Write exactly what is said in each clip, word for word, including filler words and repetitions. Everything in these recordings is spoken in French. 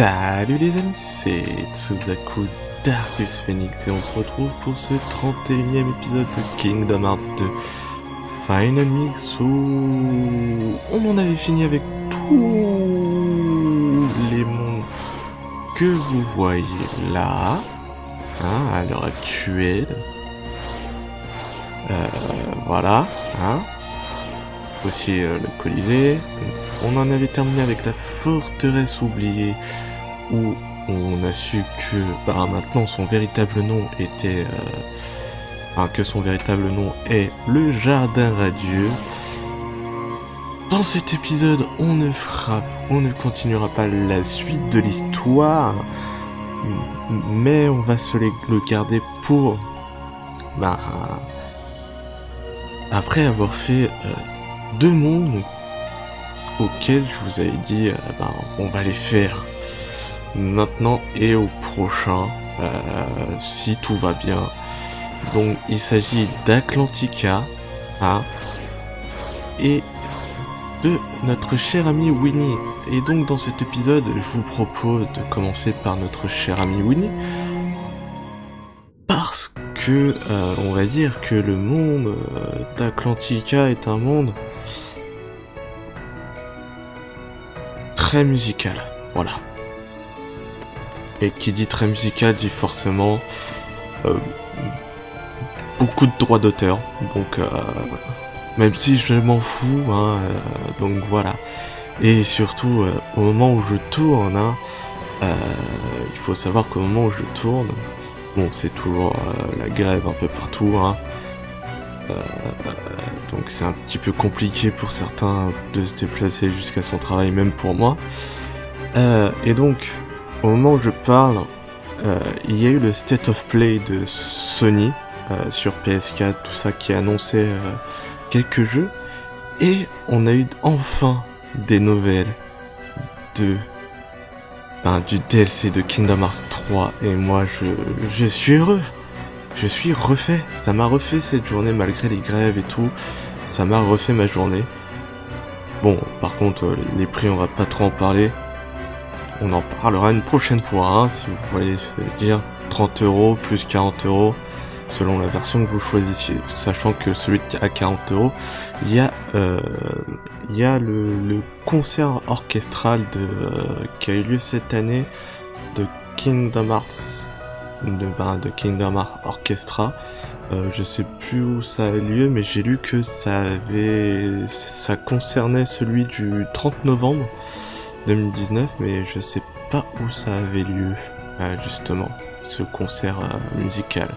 Salut les amis, c'est Tsuzaku Darkus Phoenix et on se retrouve pour ce trente et unième épisode de Kingdom Hearts deux Final Mix où on en avait fini avec tous les mondes que vous voyez là, hein, à l'heure actuelle. Euh, voilà, hein. Aussi euh, le Colisée. On en avait terminé avec la forteresse oubliée où on a su que bah, maintenant son véritable nom était euh, enfin, que son véritable nom est le Jardin Radieux. Dans cet épisode, on ne fera, on ne continuera pas la suite de l'histoire, mais on va se les, le garder pour bah, après avoir fait euh, deux mondes auxquels je vous avais dit euh, ben, on va les faire maintenant et au prochain euh, si tout va bien. Donc il s'agit d'Atlantica, hein, et de notre cher ami Winnie. Et donc dans cet épisode je vous propose de commencer par notre cher ami Winnie, parce que euh, on va dire que le monde euh, d'Atlantica est un monde très musical, voilà. Et qui dit très musical dit forcément euh, beaucoup de droits d'auteur, donc euh, même si je m'en fous, hein, euh, donc voilà. Et surtout euh, au moment où je tourne, hein, euh, il faut savoir qu'au moment où je tourne, bon c'est toujours euh, la grève un peu partout, hein, euh, donc c'est un petit peu compliqué pour certains de se déplacer jusqu'à son travail, même pour moi. Euh, et donc, au moment où je parle, euh, il y a eu le State of Play de Sony euh, sur P S quatre, tout ça, qui a annoncé euh, quelques jeux. Et on a eu enfin des nouvelles de, ben, du D L C de Kingdom Hearts trois. Et moi, je, je suis heureux. Je suis refait, ça m'a refait cette journée malgré les grèves et tout, ça m'a refait ma journée. Bon, par contre, les prix, on va pas trop en parler, on en parlera une prochaine fois, hein, si vous voulez dire trente euros plus quarante euros, selon la version que vous choisissiez, sachant que celui à quarante euros, il y a, euh, il y a le, le concert orchestral de, euh, qui a eu lieu cette année de Kingdom Hearts. De, ben, de Kingdom Hearts Orchestra. Euh, je sais plus où ça a eu lieu, mais j'ai lu que ça avait, ça concernait celui du trente novembre deux mille dix-neuf, mais je sais pas où ça avait lieu, euh, justement, ce concert euh, musical.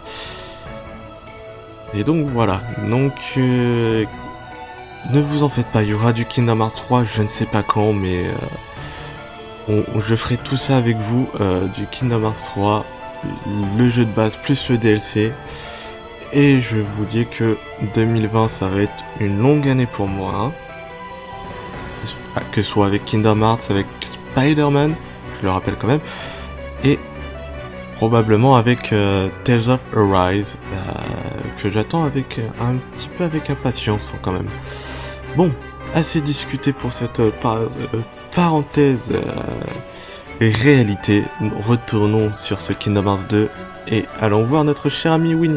Et donc voilà, donc euh, ne vous en faites pas, il y aura du Kingdom Hearts trois, je ne sais pas quand, mais euh, on, je ferai tout ça avec vous, euh, du Kingdom Hearts trois, le jeu de base plus le D L C, et je vous dis que deux mille vingt ça va être une longue année pour moi, hein. Que ce soit avec Kingdom Hearts, avec Spider-Man, je le rappelle quand même, et probablement avec euh, Tales of Arise, euh, que j'attends avec un petit peu avec impatience quand même. Bon, assez discuté pour cette euh, par euh, parenthèse euh, réalité, retournons sur ce Kingdom Hearts deux et allons voir notre cher ami Winnie.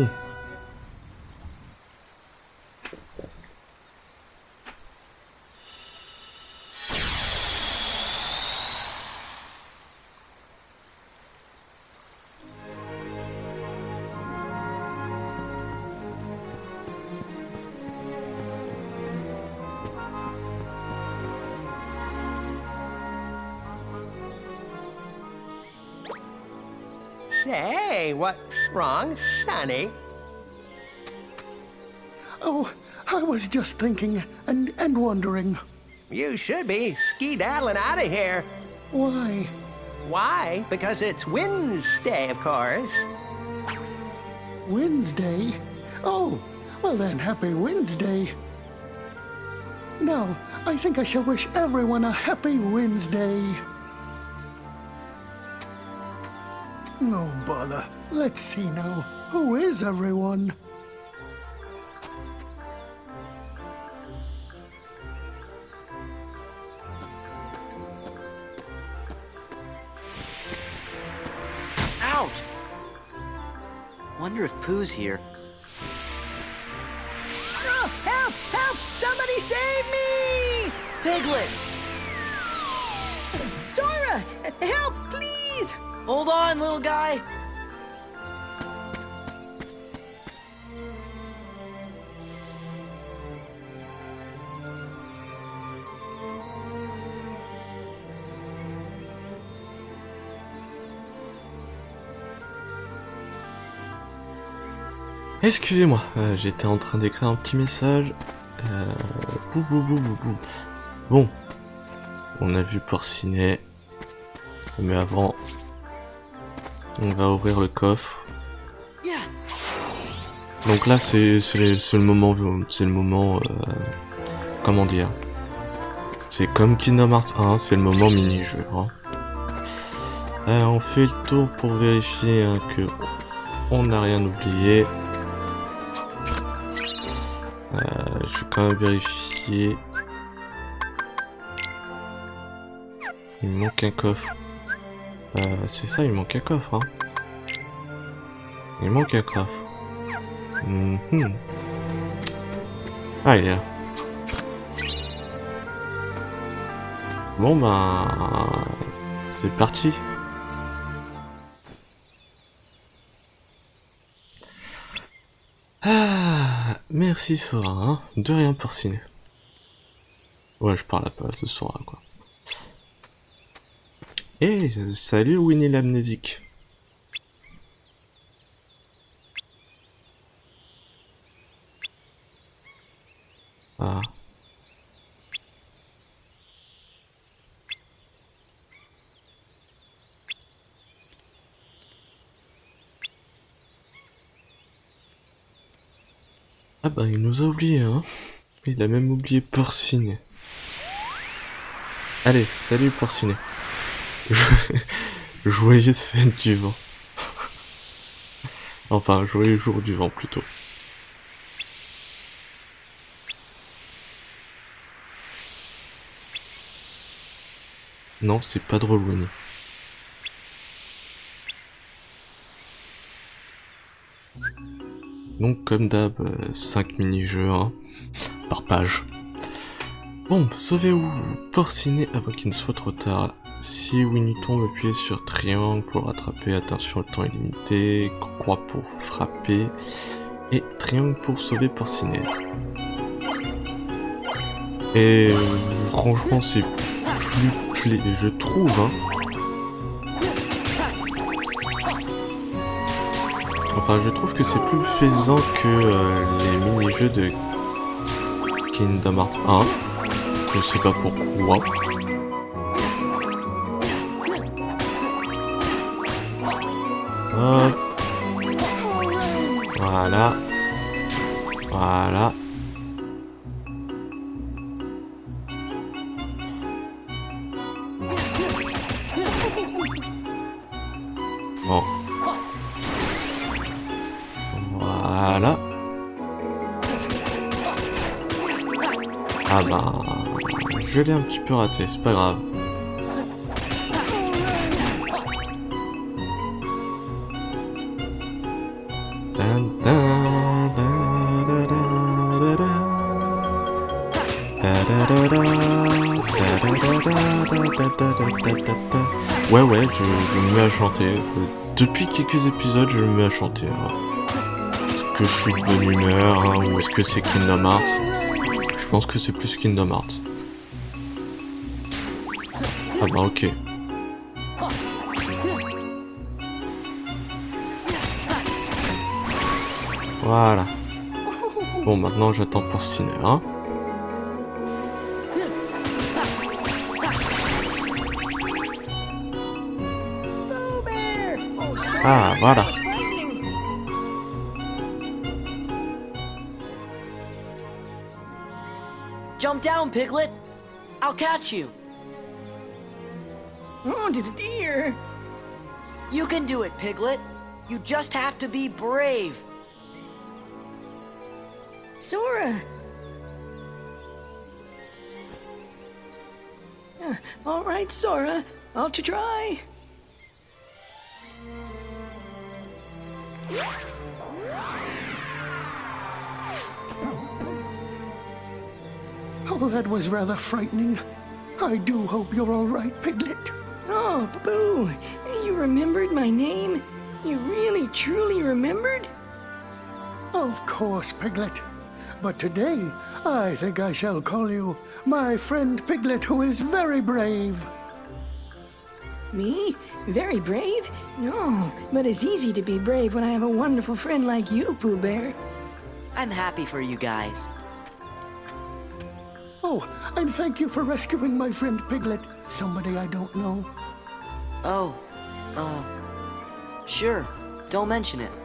Say, what's wrong, Sonny? Oh, I was just thinking and, and wondering. You should be skedaddling out of here. Why? Why? Because it's Wednesday, of course. Wednesday? Oh, well then, happy Wednesday. Now, I think I shall wish everyone a happy Wednesday. No bother. Let's see now. Who is everyone? wonder if Pooh's here. Oh, help! Help! Somebody save me! Piglet! Sora! Help, please! Hold on, little guy! Excusez-moi, euh, j'étais en train d'écrire un petit message. Euh... Bou, bou, bou, bou, bou. Bon, on a vu Porcinet, mais avant, on va ouvrir le coffre. Donc là, c'est c'est le moment, c'est le moment, euh, comment dire, c'est comme Kingdom Hearts un, c'est le moment mini-jeu. Hein. Euh, on fait le tour pour vérifier hein, que on n'a rien oublié. Euh, je vais quand même vérifier. Il me manque un coffre. Euh, c'est ça, il manque un coffre. Hein. Il manque un coffre. Mm-hmm. Ah, il est là. Bon, ben... c'est parti. Ah, merci Sora, hein. De rien Porcinet. Ouais, je parle à pas de Sora, quoi. Eh, salut Winnie l'amnésique. Ah. Ah bah il nous a oublié, hein. Il a même oublié Porcinet. Allez, salut Porcinet. Joyeuse fête du vent. Enfin, joyeux jour du vent plutôt. Non, c'est pas drôle, Winnie. Donc, comme d'hab, euh, cinq mini-jeux, hein, par page. Bon, sauvez où Porcinet avant qu'il ne soit trop tard. Si Winnie tombe, appuyez sur triangle pour le rattraper. Attention, le temps est limité. Croix pour frapper. Et triangle pour sauver Porcinet. Et franchement, c'est plus clé, je trouve, hein. Enfin, je trouve que c'est plus plaisant que euh, les mini-jeux de Kingdom Hearts un. Je sais pas pourquoi. Hop. Voilà. Voilà. Bon. Voilà. Ah bah... je l'ai un petit peu raté, c'est pas grave. Ouais ouais, je, je me mets à chanter. Depuis quelques épisodes, je me mets à chanter. Hein. Est-ce que je suis de bonne humeur, hein, ou est-ce que c'est Kingdom Hearts? Je pense que c'est plus Kingdom Hearts. Ah bah ok. Voilà. Bon, maintenant j'attends Porcinet, hein. Ah, voilà. Jump down, Piglet. I'll catch you. Oh, dear. You can do it, Piglet. You just have to be brave. Sora. Uh, all right, Sora. I'll try. Oh, that was rather frightening. I do hope you're all right, Piglet. Oh, Boo, you remembered my name? You really, truly remembered? Of course, Piglet. But today, I think I shall call you my friend Piglet, who is very brave. Me? Very brave? No, but it's easy to be brave when I have a wonderful friend like you, Pooh Bear. I'm happy for you guys. Oh, and thank you for rescuing my friend Piglet, somebody I don't know. Oh, uh, sure. Don't mention it.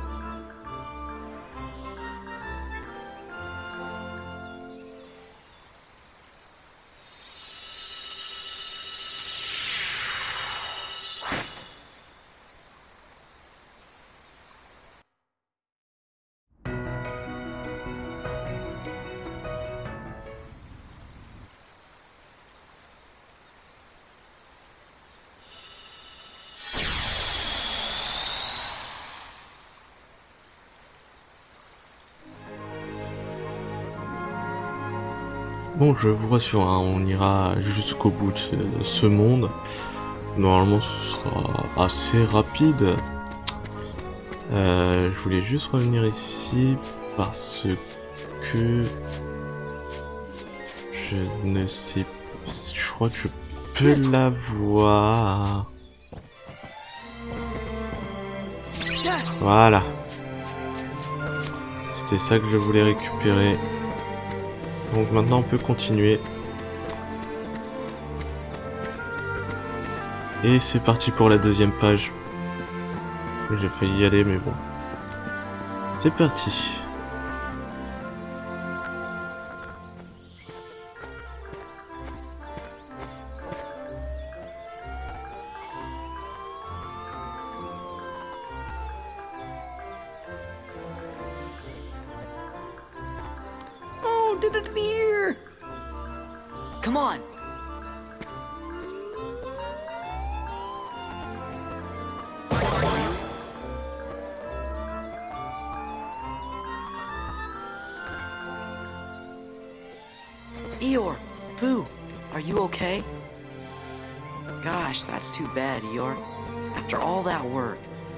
Bon, je vous rassure, hein, on ira jusqu'au bout de ce, ce monde. Normalement, ce sera assez rapide. Euh, je voulais juste revenir ici parce que je ne sais pas. Je crois que je peux la voir. Voilà. C'était ça que je voulais récupérer. Donc maintenant on peut continuer. Et c'est parti pour la deuxième page. J'ai failli y aller mais bon. C'est parti. Deer! Come on. Eeyore, Pooh, are you okay? Gosh, that's too bad, Eeyore. After all that work.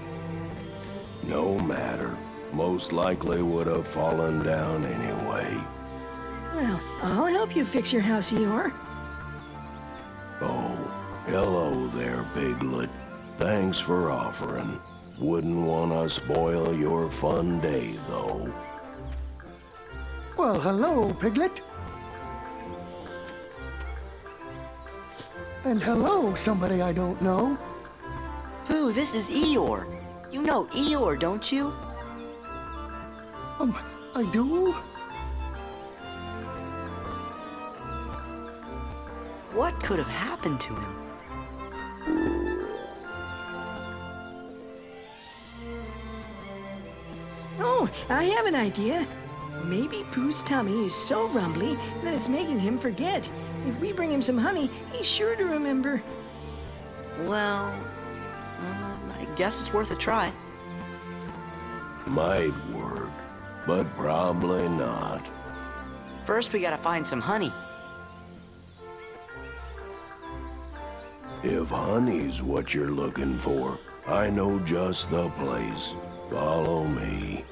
No matter. Most likely would have fallen down anyway. Well, I'll help you fix your house, Eeyore. Oh, hello there, Piglet. Thanks for offering. Wouldn't want to spoil your fun day, though. Well, hello, Piglet. And hello, somebody I don't know. Pooh, this is Eeyore. You know Eeyore, don't you? Um, I do? What could have happened to him? Oh, I have an idea. Maybe Pooh's tummy is so rumbly that it's making him forget. If we bring him some honey, he's sure to remember. Well, um, I guess it's worth a try. Might work, but probably not. First, we gotta find some honey. If honey's what you're looking for, I know just the place. Follow me.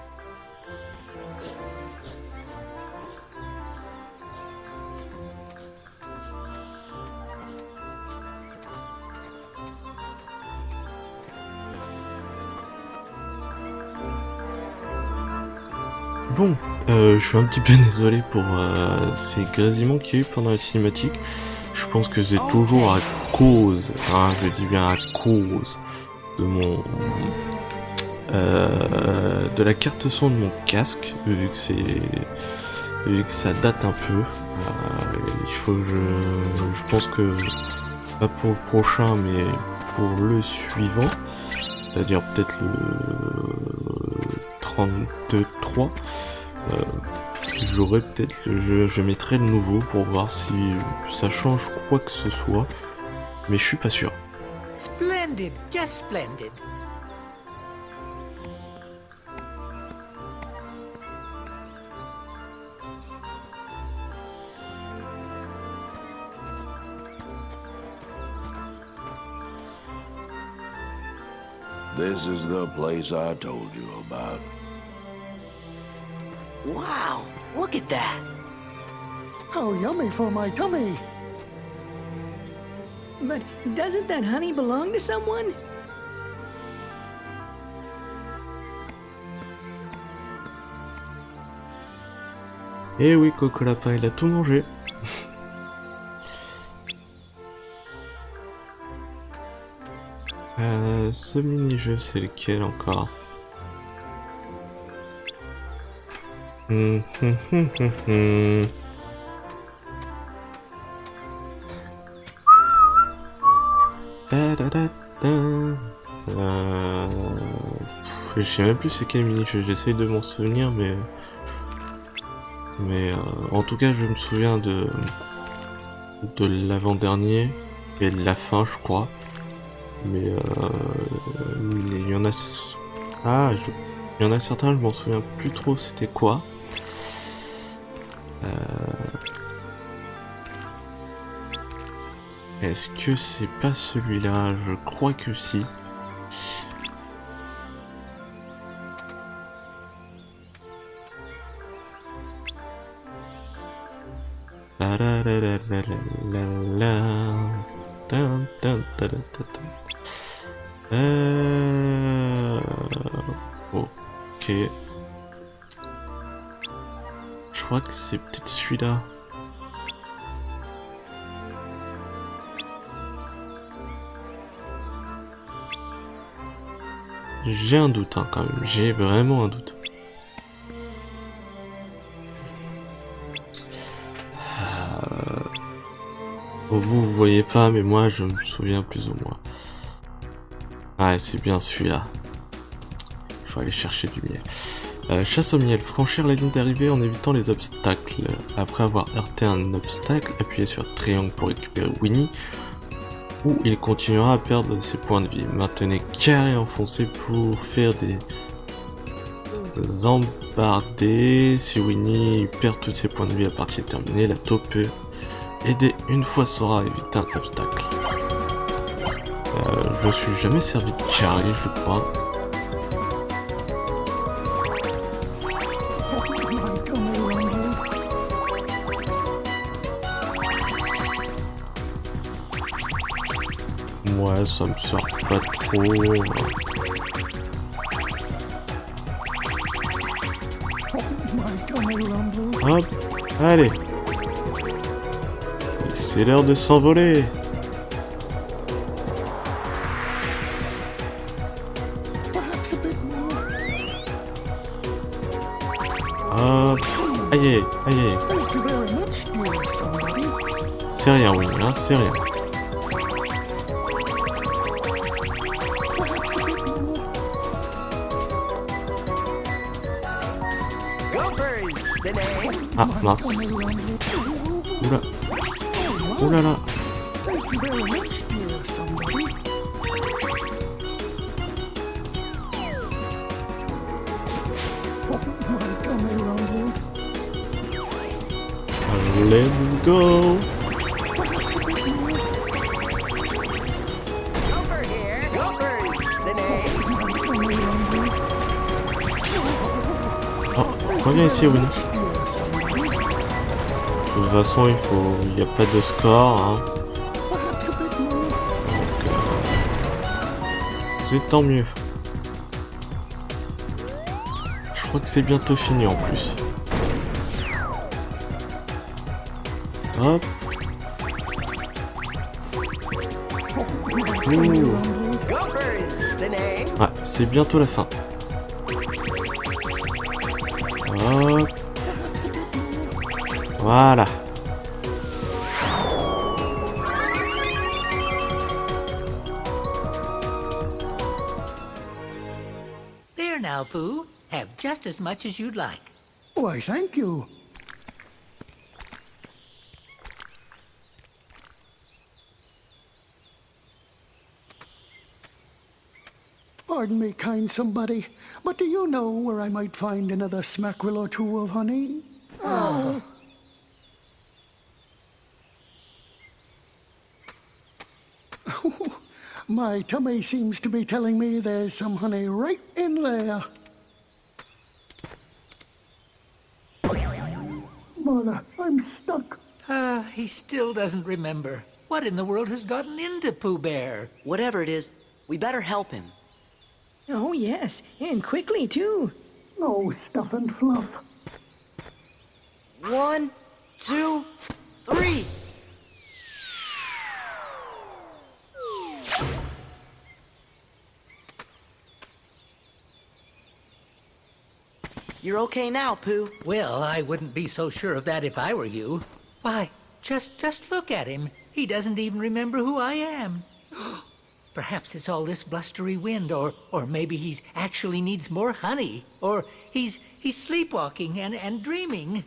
Bon, euh, je suis un petit peu désolé pour euh, ces grésillements qu'il y a eu pendant la cinématique. Je pense que c'est toujours à cause, hein, je dis bien à cause de mon, euh, de la carte son de mon casque, vu que c'est, vu que ça date un peu. Euh, il faut que je, je pense que pas pour le prochain, mais pour le suivant, c'est-à-dire peut-être le trente-deux trois. Euh, J'aurais peut-être, je, je mettrai le nouveau pour voir si ça change quoi que ce soit, mais je suis pas sûr. Splendid, just splendid. This is the place I told you about. Wow, look at that. How yummy for my tummy. But doesn't that honey belong to someone? Eh oui, Coco Lapin, il a tout mangé. euh, ce mini-jeu, c'est lequel encore? hum, hum, hum, hum, hum. Da, da, da, da. Euh... pff, je sais même plus c'est quel mini-jeu, j'essaye de m'en souvenir, mais... Mais euh, en tout cas, je me souviens de de l'avant-dernier et de la fin, je crois. Mais euh, il y en a ah, je... il y en a certains, je m'en souviens plus trop. C'était quoi? euh... Est-ce que c'est pas celui-là? Je crois que si. La la la la la la la. Dun, dun, dun, dun, dun. Euh... Ok. Je crois que c'est peut-être celui-là. J'ai un doute hein, quand même, j'ai vraiment un doute. Euh... Vous, vous voyez pas, mais moi je me souviens plus ou moins. Ah, c'est bien celui-là. Il faut aller chercher du miel. Euh, chasse au miel, franchir la ligne d'arrivée en évitant les obstacles. Après avoir heurté un obstacle, appuyez sur triangle pour récupérer Winnie. Ou il continuera à perdre ses points de vie. Maintenez carré enfoncé pour faire des embardées. Si Winnie perd tous ses points de vie, la partie est terminée. La taupe peut aider une fois Sora à éviter un obstacle. Euh, je me suis jamais servi de carré, je crois. Ouais, ça me sort pas trop. Hop, allez. C'est l'heure de s'envoler. Hop, aïe, aïe. C'est rien, oui, hein, c'est rien. Ah, mince. Oula. Oula là. Let's go. Oh, reviens ici, Winnie. De toute façon, il faut, il n'y a pas de score, hein. Donc, euh, c'est tant mieux. Je crois que c'est bientôt fini en plus. Hop. Ouh. Ouais, c'est bientôt la fin. Hop. Voilà. There now, Pooh. Have just as much as you'd like. Why, thank you. Pardon me, kind somebody, but do you know where I might find another smackerel or two of honey? Oh. My tummy seems to be telling me there's some honey right in there. Mother, I'm stuck. Ah, he still doesn't remember. What in the world has gotten into Pooh Bear? Whatever it is, we better help him. Oh, yes, and quickly, too. No stuff and fluff. One, two, three. You're okay now, Pooh. Well, I wouldn't be so sure of that if I were you. Why, just just look at him. He doesn't even remember who I am. Perhaps it's all this blustery wind, or or maybe he's actually needs more honey, or he's he's sleepwalking and, and dreaming.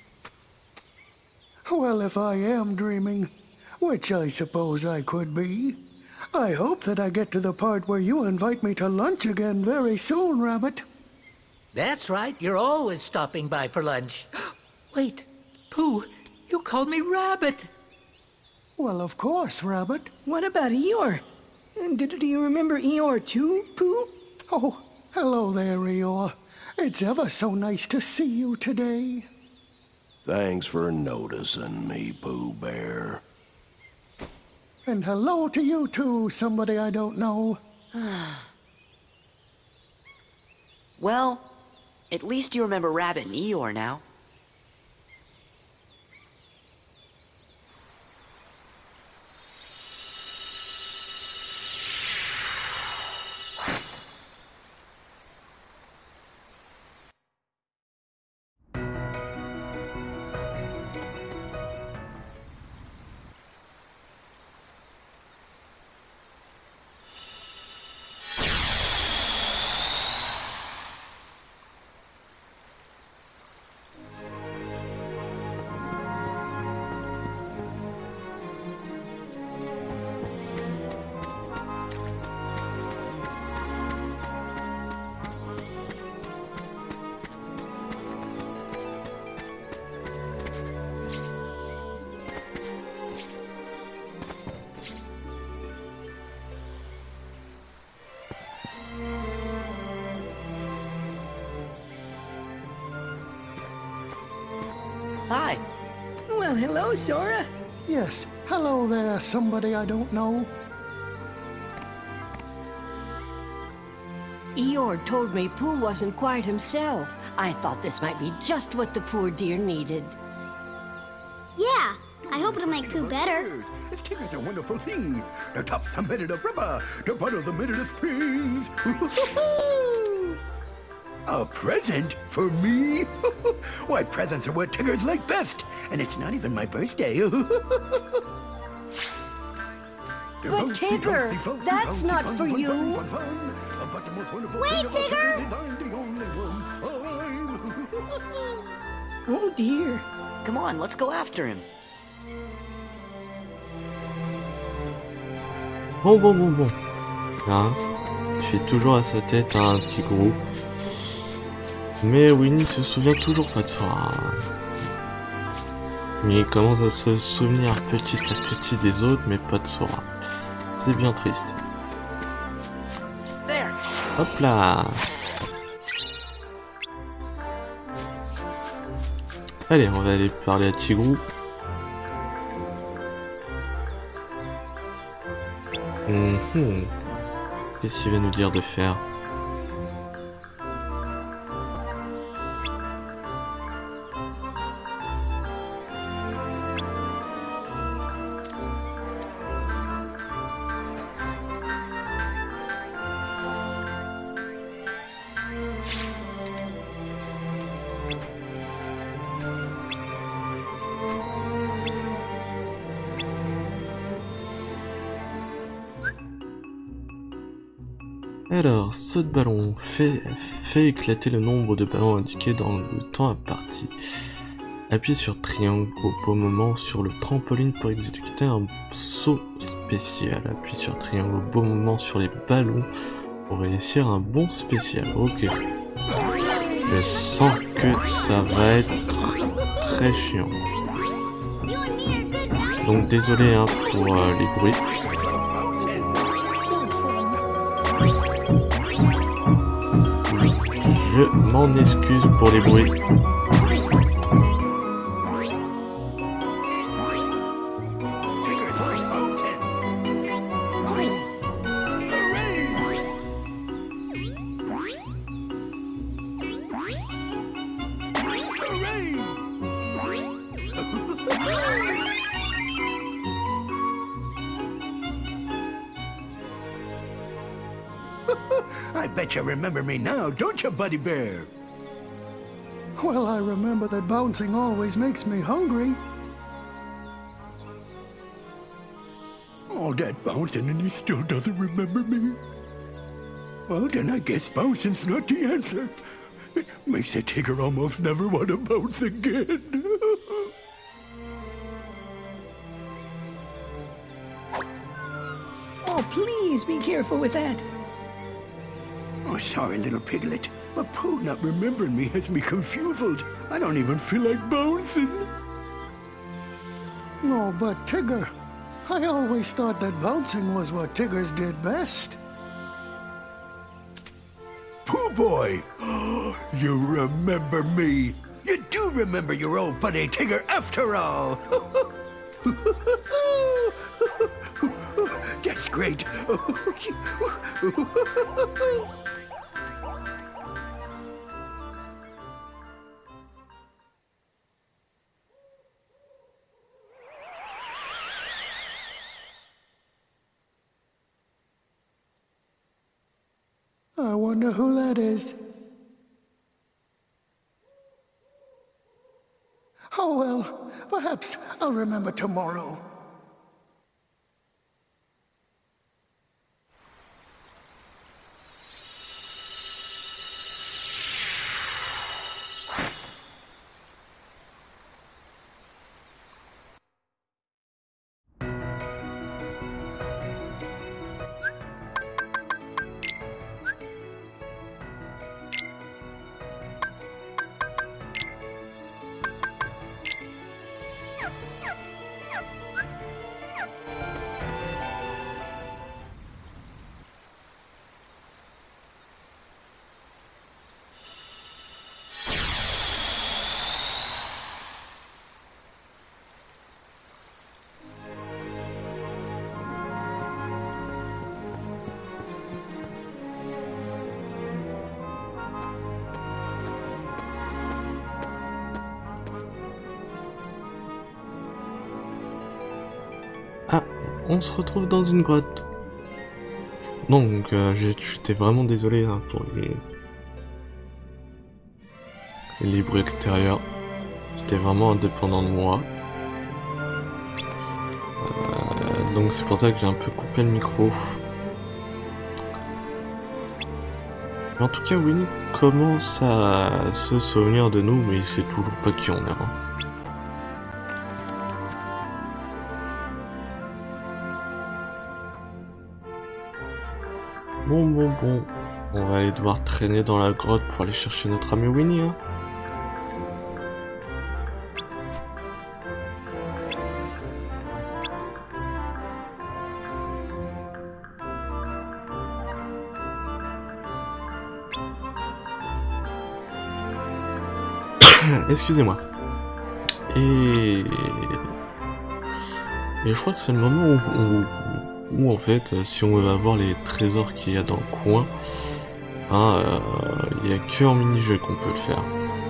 Well, if I am dreaming, which I suppose I could be, I hope that I get to the part where you invite me to lunch again very soon, Rabbit. That's right, you're always stopping by for lunch. Wait, Pooh, you called me Rabbit. Well, of course, Rabbit. What about Eeyore? And do, do you remember Eeyore too, Pooh? Oh, hello there, Eeyore. It's ever so nice to see you today. Thanks for noticing me, Pooh Bear. And hello to you too, somebody I don't know. Well, at least you remember Rabbit and Eeyore now. Hi. Well, hello, Sora. Yes, hello there, somebody I don't know. Eeyore told me Pooh wasn't quite himself. I thought this might be just what the poor dear needed. Yeah, I hope it'll make Pooh better. If Tigers are wonderful things, the tops are made of rubber, the bottoms are made of springs. A present for me? Why, presents are what Tigers like best, and it's not even my birthday. But Tigger, that's not for you. Wait, Tigger! Oh, dear. Come on, let's go after him. Bon, bon, bon, bon. Hein, il fait toujours à sa tête un petit groupe. Mais Winnie se souvient toujours pas de Sora. Il commence à se souvenir petit à petit des autres, mais pas de Sora. C'est bien triste. Hop là. Allez, on va aller parler à Tigrou. Mmh. Qu'est-ce qu'il va nous dire de faire? Alors, saut de ballon fait, fait éclater le nombre de ballons indiqués dans le temps imparti. Appuyez sur triangle au bon moment sur le trampoline pour exécuter un saut spécial. Appuyez sur triangle au bon moment sur les ballons pour réussir un bond spécial. Ok. Je sens que ça va être très chiant. Donc désolé hein, pour euh, les bruits. Je m'en excuse pour les bruits. I bet you remember me now, don't you, Buddy Bear? Well, I remember that bouncing always makes me hungry. All that bouncing and he still doesn't remember me. Well, then I guess bouncing's not the answer. It makes a Tigger almost never want to bounce again. Oh, please be careful with that. Oh, sorry, little piglet, but Pooh not remembering me has me confused. I don't even feel like bouncing. Oh, but Tigger, I always thought that bouncing was what Tiggers did best. Pooh boy, you remember me. You do remember your old buddy Tigger after all. That's great. I wonder who that is. Oh well, perhaps I'll remember tomorrow. Ah, on se retrouve dans une grotte. Donc, euh, j'étais vraiment désolé hein, pour les... les bruits extérieurs. C'était vraiment indépendant de moi. Euh, donc c'est pour ça que j'ai un peu coupé le micro. Mais en tout cas, Winnie commence à se souvenir de nous, mais il sait toujours pas qui on est. Hein. Bon, bon, bon. On va aller devoir traîner dans la grotte pour aller chercher notre ami Winnie. Hein. Excusez-moi. Et... Et je crois que c'est le moment où, où, où en fait, si on veut avoir les trésors qu'il y a dans le coin, hein, euh, il n'y a que en mini-jeu qu'on peut le faire.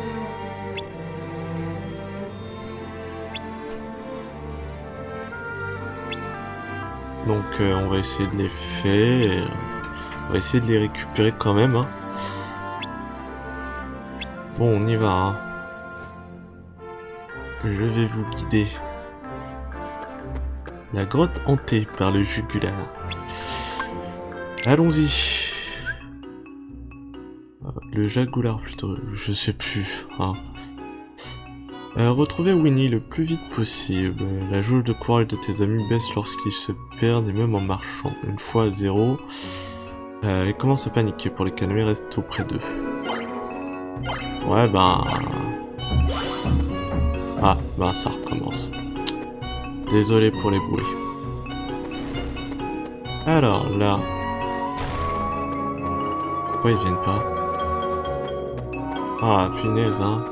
Donc euh, on va essayer de les faire, on va essayer de les récupérer quand même. Hein. Bon, on y va. Hein. Je vais vous guider. La grotte hantée par le jugulaire. Allons-y. Le jagular plutôt, je sais plus. Hein. Euh, retrouver Winnie le plus vite possible. La jauge de courage de tes amis baisse lorsqu'ils se perdent et même en marchant. Une fois à zéro, euh, ils commencent à paniquer. Pour les calmer, reste auprès d'eux. Ouais ben... Ah, ben ça recommence. Désolé pour les bruits. Alors là... Pourquoi ils viennent pas? Ah, punaise, hein.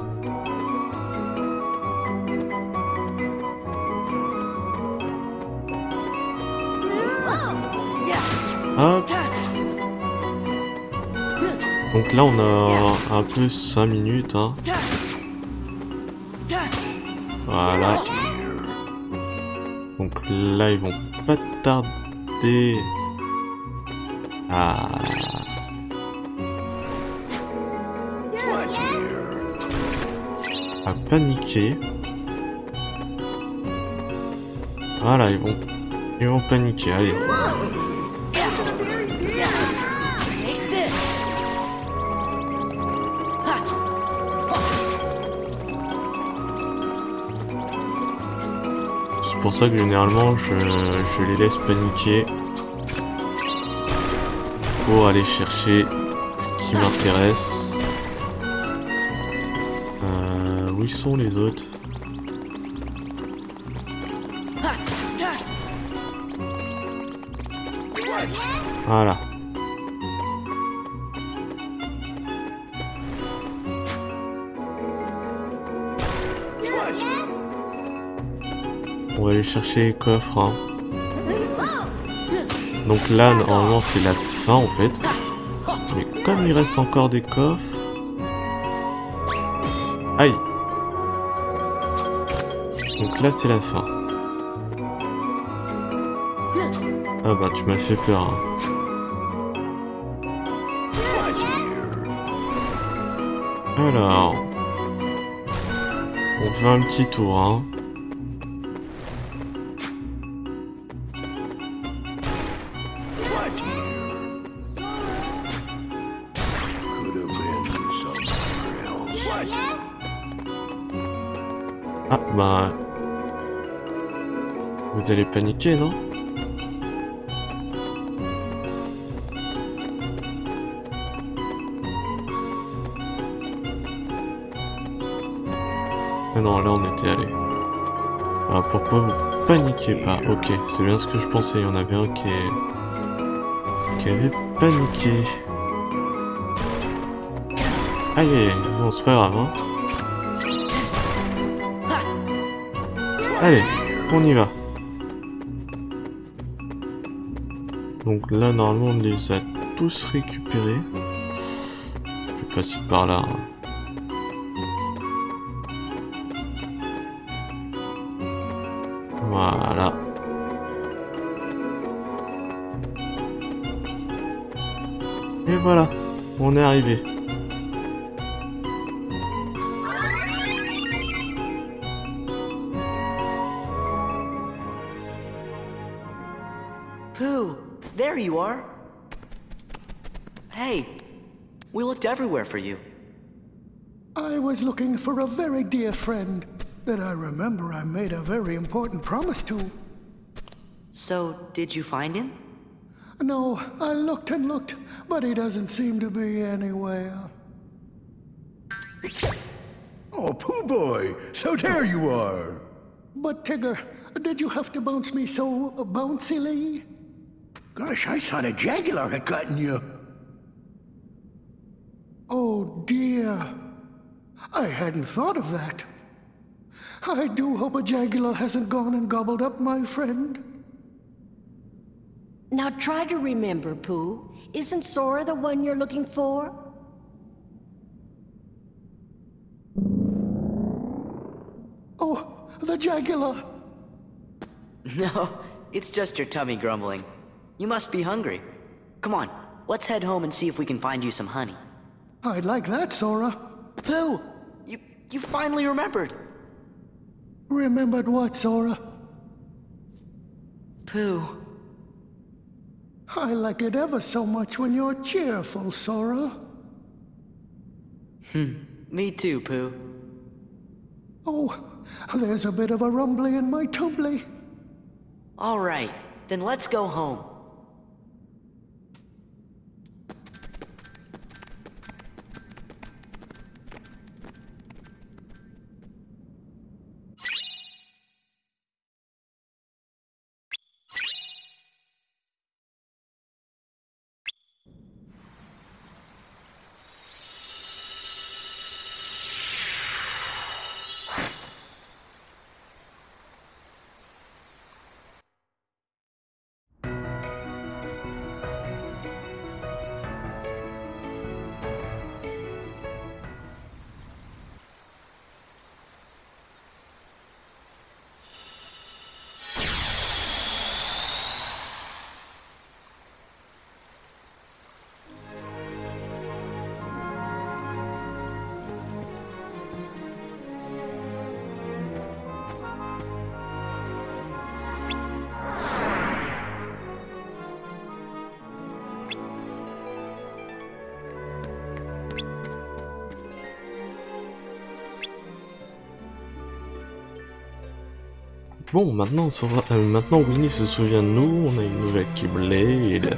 Hop. Donc là, on a un peu cinq minutes, hein. Voilà. Donc là, ils vont pas tarder à... à paniquer. Voilà, ils vont... ils vont paniquer, allez. C'est pour ça que généralement je, je les laisse paniquer pour aller chercher ce qui m'intéresse. Euh, où ils sont les autres? Voilà. On va aller chercher les coffres, hein. Donc là, normalement, c'est la fin, en fait. Mais comme il reste encore des coffres... Aïe. Donc là, c'est la fin. Ah bah, tu m'as fait peur, hein. Alors... On fait un petit tour, hein. Ah, bah... Vous allez paniquer, non? Ah non, là on était allé. Alors pourquoi vous paniquez pas? Ok, c'est bien ce que je pensais, il y en avait un qui est... qui avait paniqué. Aïe aïe aïe, bon c'est pas grave, hein. Allez, on y va. Donc là, normalement, on les a tous récupérés. Je vais passer par là. Voilà. Et voilà, on est arrivé. Pooh, there you are. Hey, we looked everywhere for you. I was looking for a very dear friend that I remember I made a very important promise to. So, did you find him? No, I looked and looked, but he doesn't seem to be anywhere. Oh, Pooh Boy, so there you are. But Tigger, did you have to bounce me so bouncily? Gosh, I thought a jaguar had gotten you. Oh dear. I hadn't thought of that. I do hope a jaguar hasn't gone and gobbled up my friend. Now try to remember, Pooh. Isn't Sora the one you're looking for? Oh, the jaguar. No, it's just your tummy grumbling. You must be hungry. Come on, let's head home and see if we can find you some honey. I'd like that, Sora. Pooh! You, you finally remembered! Remembered what, Sora? Pooh. I like it ever so much when you're cheerful, Sora. Hmm, me too, Pooh. Oh, there's a bit of a rumbly in my tumbly. All right, then let's go home. Bon, maintenant, on saura, euh, maintenant Winnie se souvient de nous, on a une nouvelle Keyblade.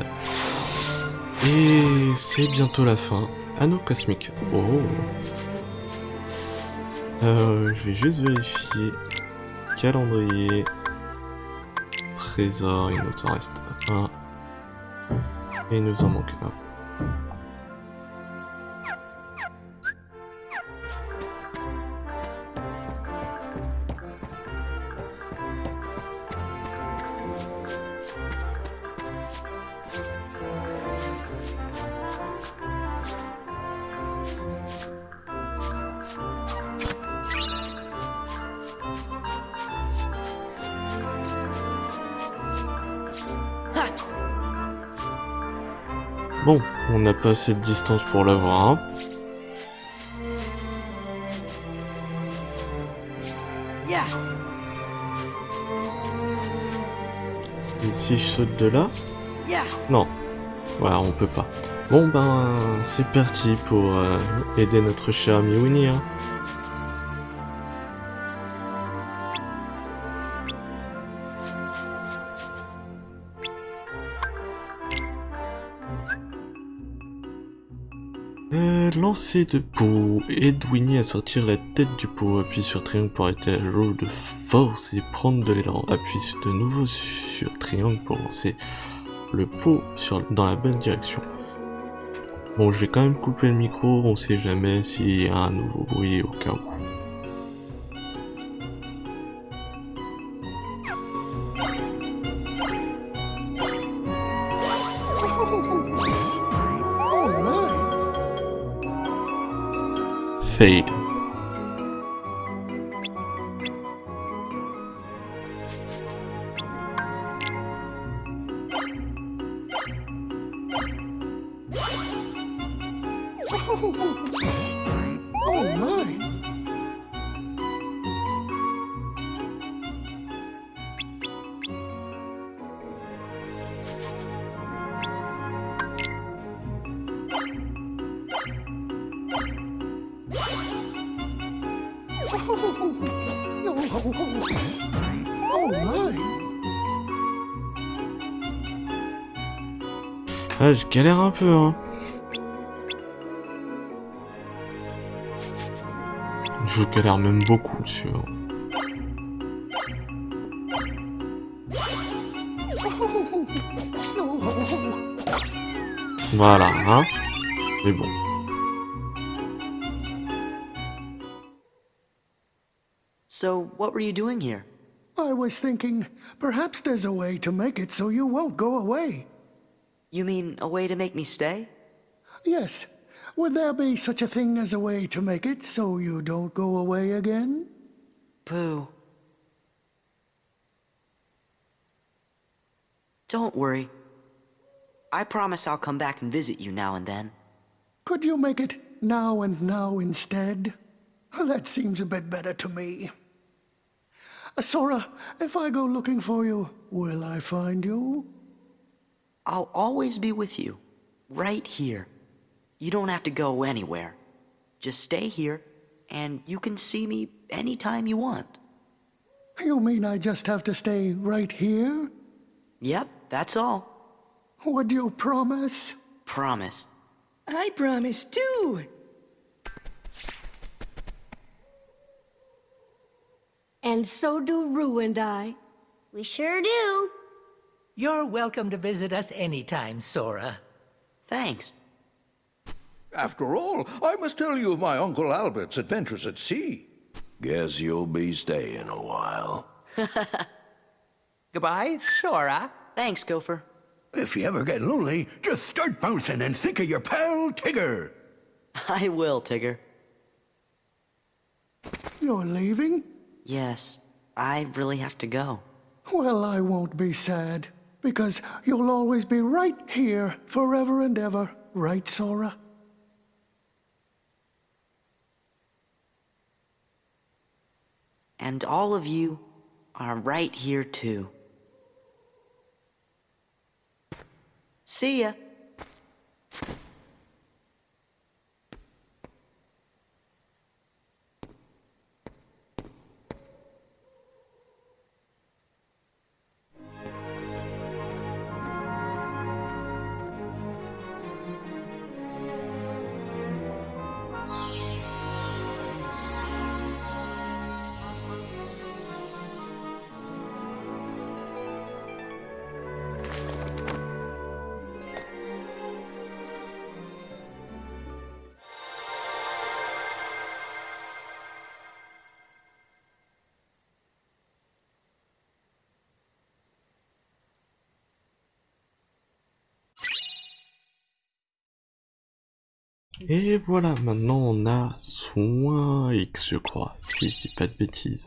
Et c'est bientôt la fin. Anneau cosmique. Oh. Euh, je vais juste vérifier. Calendrier. Trésor, il nous en reste un. Et il nous en manque un. Bon, on n'a pas assez de distance pour l'avoir. Hein. Yeah. Et si je saute de là? Yeah. Non. Voilà, on peut pas. Bon ben, c'est parti pour euh, aider notre cher ami Winnie. Hein. Euh, lancer de pot, aide Winnie à sortir la tête du pot, appuie sur triangle pour arrêter la roue de force et prendre de l'élan, appuie de nouveau sur triangle pour lancer le pot sur, dans la bonne direction. Bon, je vais quand même couper le micro, on sait jamais s'il y a un nouveau bruit au cas où. Fade. Oh my! Ah, je galère un peu, hein. Je galère même beaucoup dessus. Hein. Voilà, hein. Mais bon. So, what were you doing here? I was thinking, perhaps there's a way to make it so you won't go away. You mean a way to make me stay? Yes. Would there be such a thing as a way to make it so you don't go away again? Pooh. Don't worry. I promise I'll come back and visit you now and then. Could you make it now and now instead? That seems a bit better to me. Sora, if I go looking for you, will I find you? I'll always be with you, right here. You don't have to go anywhere. Just stay here, and you can see me anytime you want. You mean I just have to stay right here? Yep, that's all. Would you promise? Promise. I promise too. And so do Rue and I. We sure do. You're welcome to visit us anytime, Sora. Thanks. After all, I must tell you of my Uncle Albert's adventures at sea. Guess you'll be staying a while. Goodbye, Sora. Thanks, Gopher. If you ever get lonely, just start bouncing and think of your pal Tigger. I will, Tigger. You're leaving? Yes, I really have to go. Well, I won't be sad, because you'll always be right here forever and ever, right, Sora? And all of you are right here too. See ya. Et voilà, maintenant on a soin X, je crois, si je dis pas de bêtises.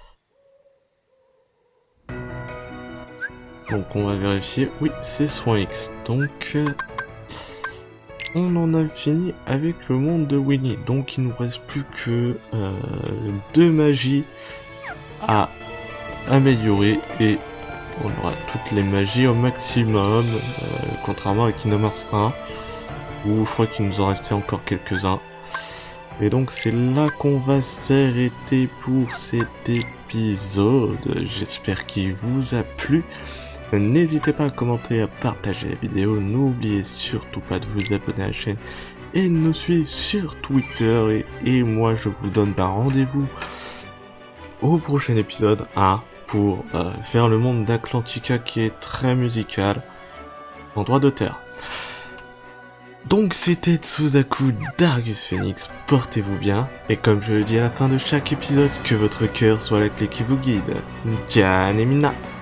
Donc on va vérifier, oui, c'est soin X. Donc euh, on en a fini avec le monde de Winnie. Donc il nous reste plus que euh, deux magies à améliorer et on aura toutes les magies au maximum, euh, contrairement à Kingdom Hearts un, où je crois qu'il nous en restait encore quelques-uns. Et donc c'est là qu'on va s'arrêter pour cet épisode. J'espère qu'il vous a plu. N'hésitez pas à commenter, à partager la vidéo. N'oubliez surtout pas de vous abonner à la chaîne et de nous suivre sur Twitter. Et, et moi je vous donne un rendez-vous au prochain épisode hein, pour euh, faire le monde d'Atlantica qui est très musical en droit d'auteur. Donc c'était Tsuzaku d'Argus Phoenix, portez-vous bien, et comme je le dis à la fin de chaque épisode, que votre cœur soit la clé qui vous guide. Janemina.